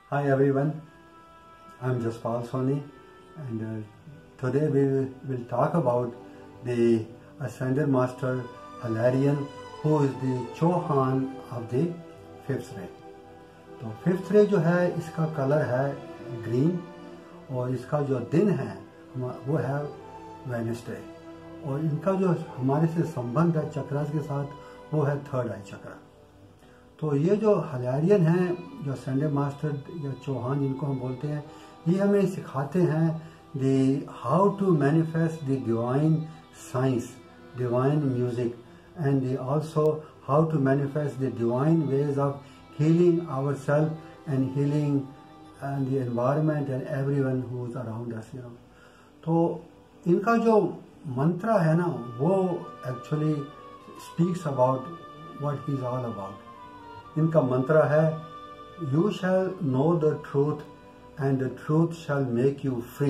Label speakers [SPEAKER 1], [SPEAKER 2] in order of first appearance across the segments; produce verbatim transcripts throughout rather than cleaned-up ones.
[SPEAKER 1] Hi everyone, I'm Jaspal Soni, and uh, today we will talk about the Ascended Master Hilarion, who is the chohan of the fifth ray. तो fifth ray जो है इसका colour है green और इसका जो दिन है वो है वेडनेसडे और इनका जो हमारे से संबंध है चक्रास के साथ वो है थर्ड आई चक्रा। तो ये जो हिलारियन हैं, जो असेंडेड मास्टर या चौहान जिनको हम बोलते हैं, ये हमें सिखाते हैं the how to manifest the divine science, divine music and also how to manifest the divine ways of healing ourself and healing and the environment and everyone who is around us, you know. तो इनका जो मंत्र है ना वो actually speaks about what he is all about. इनका मंत्र है you shall know the truth and the truth shall make you free.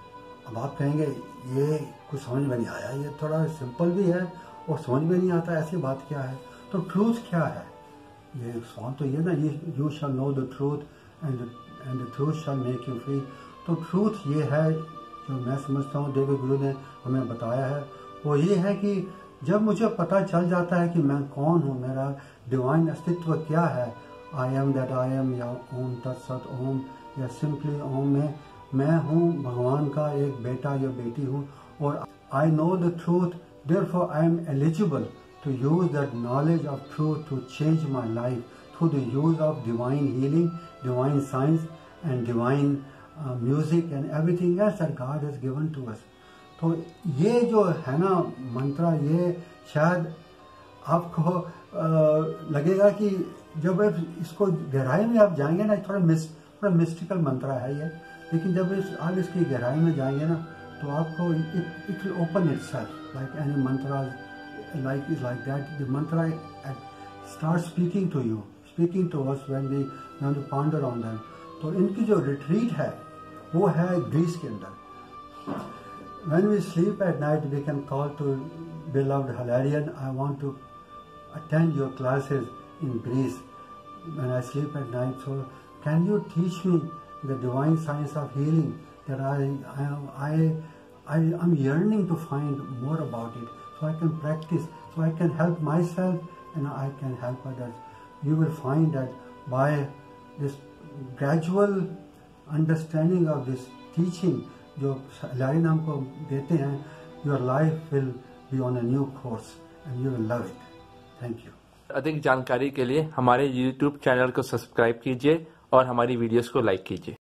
[SPEAKER 1] अब आप कहेंगे ये कुछ समझ में नहीं आया, ये थोड़ा सिंपल भी है और समझ में नहीं आता ऐसी बात क्या है। तो ट्रूथ क्या है, ये सवाल तो ये ना, ये you shall know the truth and and the truth shall make you free. तो ट्रूथ ये है जो मैं समझता हूँ देवी गुरु ने हमें बताया है, वो ये है कि जब मुझे पता चल जाता है कि मैं कौन हूँ, मेरा डिवाइन अस्तित्व क्या है, I am that I am या ओम तत्सत ओम या सिंपली ओम में मैं हूँ भगवान का एक बेटा या बेटी हूँ और I know the truth, therefore I am eligible to use that knowledge of truth to change my life through the use of divine healing, divine science and divine music and everything else that God has given to us. तो ये जो है ना मंत्र, ये शायद आपको आ, लगेगा कि जब इसको गहराई में आप जाएंगे ना, थोड़ा मिस थोड़ा मिस्टिकल मंत्र है ये, लेकिन जब इस आप इसकी गहराई में जाएंगे ना तो आपको it it will open itself like any mantra, like is like that the mantra start speaking to you, speaking to us when we when we ponder on them. तो इनकी जो रिट्रीट है वो है ग्रीस के अंदर। When we sleep at night, we can call to beloved Hilarion, I want to attend your classes in Greece when I sleep at night. So can you teach me the divine science of healing that I I I I am yearning to find more about it, so I can practice, so I can help myself and I can help others. You will find that by this gradual understanding of this teaching जो Hilarion हमको देते हैं, your life will be on a new course and you will love it. Thank you.
[SPEAKER 2] अधिक जानकारी के लिए हमारे YouTube channel को सब्सक्राइब कीजिए और हमारी वीडियोस को लाइक कीजिए।